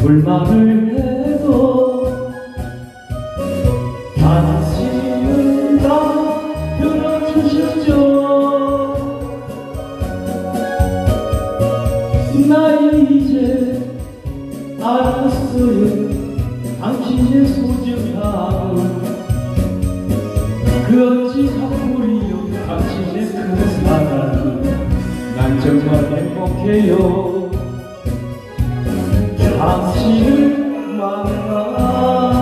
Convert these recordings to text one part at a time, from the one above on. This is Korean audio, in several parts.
불만을 해도 당신은 다 들어주셨죠. 나 이제 알았어요. 당신의 소중함을. 그 어찌 선물이요 당신의 그 사랑을. 난 정말 행복해요. 당신을 만나.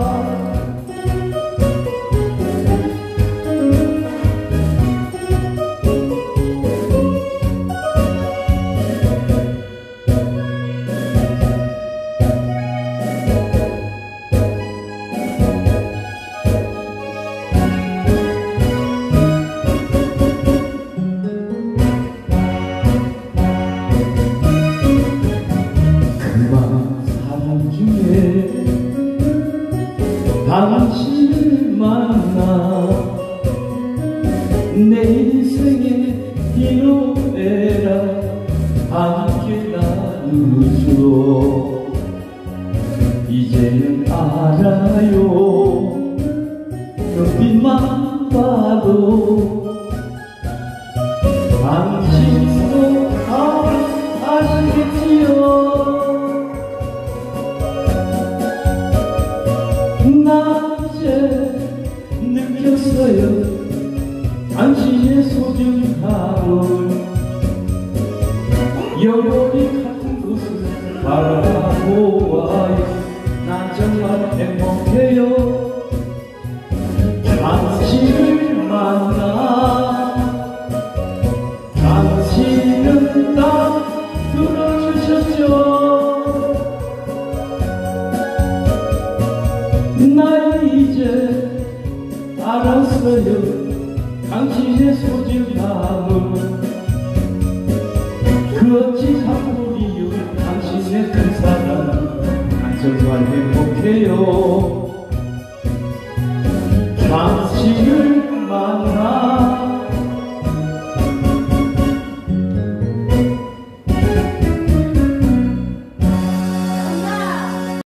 당신을 만나 내 인생의 희노애락 함께 나누죠. 이제는 알아요. 눈빛만 봐도 당신도 다 아시겠지요. 나 이제 느꼈어요. 당신의 소중함을. 영원히 같은 곳을 바라보아요. 난 정말 행복해요. 당신을 만나. 당신은 다 들어주셨죠. 나 이제 알았어요. 당신의 소중함을. 그 어찌 선물이요 당신의 큰 사랑. 난 정말 행복해요. 당신을 만나.